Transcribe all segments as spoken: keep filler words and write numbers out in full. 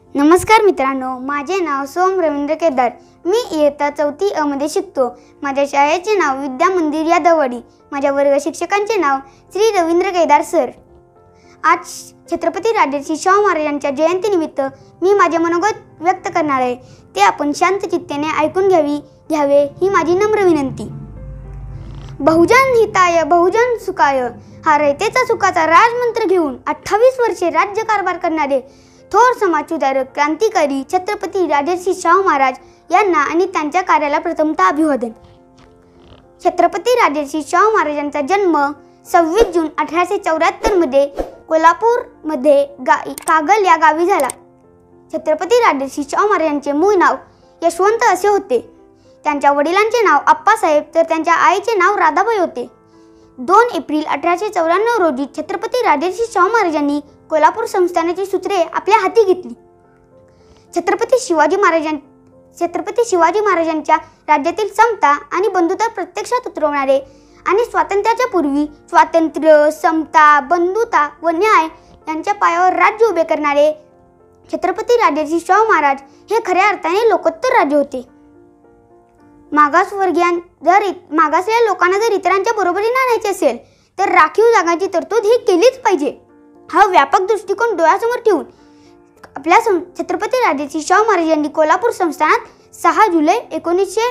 नमस्कार मित्रांनो, माझे नाव सोम रवींद्र केदार। मी इयत्ता चौथी अ मध्ये शिकतो। माझ्या शाळेचे नाव विद्या मंदिर यादववाडी। माझ्या वर्ग शिक्षकांचे नाव श्री रवींद्र केदार सर। आज छत्रपती राजर्षी शाहू महाराजांच्या जयंतीनिमित्त मी माझे मनोगत व्यक्त करणार आहे। ते आपण शांत चित्ताने ऐकून घ्यावी घ्यावे ही माझी नम्र विनंती। बहुजन हिताय बहुजन सुखाय हा रयतेचा सुखाचा राजमंत्र घेऊन अठ्ठावीस वर्षे राज्य कारभार करणारे थोर समाजसुधारक क्रांतिकारी छत्रपती राजर्षी शाहू महाराज यांना आणि त्यांच्या कार्याला प्रथमतः अभिवादन। छत्रपती राजर्षी शाहू महाराजांचा जन्म सव्वीस जून अठराशे चौऱ्याहत्तर मध्ये कोल्हापूर मध्ये कागल या गावी झाला। छत्रपती राजर्षी शाहू महाराजांचे मूळ नाव यशवंत असे होते। त्यांच्या वडिलांचे नाव आप्पासाहेब तर त्यांच्या आईचे नाव राधाबाई होते। दोन एप्रिल अठराशे चौऱ्याण्णव रोजी छत्रपती राजर्षी शाहू महाराजांनी कोल्हापूर संस्थानाची सूत्रे आपल्या हाती घेतली। छत्रपती शिवाजी महाराजां छत्रपती शिवाजी महाराजांच्या राज्यातील समता आणि बंधुता प्रत्यक्षात उतरवणारे आणि स्वातंत्र्याच्या पूर्वी स्वातंत्र्य, समता, बंधुता व न्याय यांच्या पायावर राज्य उभे करणारे छत्रपती राजर्षी शाहू महाराज हे खऱ्या अर्थाने लोकोत्तर राजे होते। मागासवर्गीयां जर मागासलेल्या लोकांना जर इतरांच्या बरोबरीने आणायचे असेल तर राखीव जागांची तरतूद ही केलीच पाहिजे। हा व्यापक दृष्टिकोन डोळ्यासमोर ठेवून आपल्या छत्रपती राजर्षी शाहू महाराजांनी कोल्हापूर संस्थानात सहा जुलै एकोणीसशे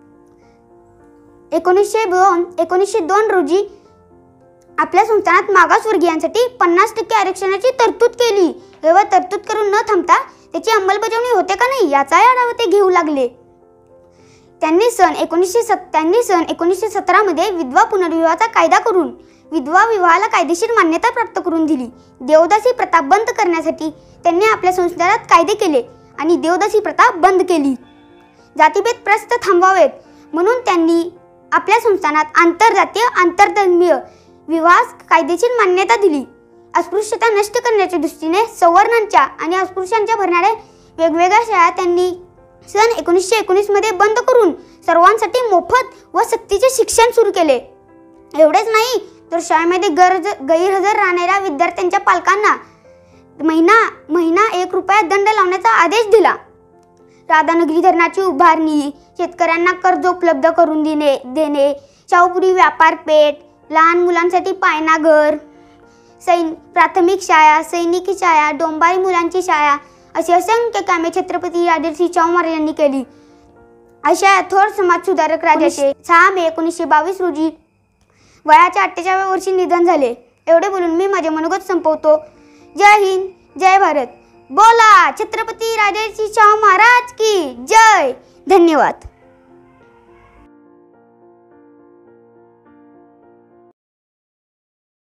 एकोणीसशे दोन एकोणीसशे दोन रोजी आपल्या संस्थानात मागासवर्गीयांसाठी पन्नास टक्के आरक्षणाची तरतूद केली। तेव्हा तरतूद करून न थांबता त्याची अंमलबजावणी होते का नाही याचाही आढावा ते घेऊ लागले। त्यांनी सन एकोणीसशे त्यांनी सन एकोणीसशे सतरा मध्ये विधवा पुनर्विवाहाचा कायदा करून विधवा विवाहाला कायदेशीर मान्यता प्राप्त करून दिली। देवदासी प्रथा बंद करण्यासाठी त्यांनी आपल्या संस्थानात कायदे केले आणि देवदासी प्रथा बंद केली। जातीभेद प्रस्थ थांबवावेत म्हणून त्यांनी आपल्या संस्थानात आंतरजातीय आंतरधर्मीय विवाहास कायदेशीर मान्यता दिली। अस्पृश्यता नष्ट करण्याच्या दृष्टीने सवर्णांच्या आणि अस्पृश्यांच्या भरणाऱ्या वेगवेगळ्या शाळा त्यांनी सन एकोणीसशे एकोणीस मध्ये बंद करून सर्वांसाठी मोफत व सक्तीचे शिक्षण सुरू केले। एवढेच नाही तर शाळेमध्ये गरज गैरहजर राहणाऱ्या विद्यार्थ्यांच्या पालकांना महिना महिना एक रुपया दंड लावण्याचा आदेश दिला। राधानगरी धरणाची उभारणी, शेतकऱ्यांना कर्ज उपलब्ध करून देणे देणे शाहूपुरी व्यापार पेठ, लहान मुलांसाठी पायना घर, सैन प्राथमिक शाळा, सैनिकी शाळा, डोंबारी मुलांची शाळा अशी असंख्य कामे छत्रपती राजर्षी शाहू महाराजांनी केली। अशा थोर समाज सुधारक राजाचे सहा मे एकोणीसशे बावीस रोजी वयाच्या अठ्ठेचाळीसाव्या वर्षी निधन झाले। एवढे बोलून मी माझे मनोगत संपवतो। जय हिंद, जय भारत। बोला छत्रपती राजर्षी शाहू महाराज की जय। धन्यवाद।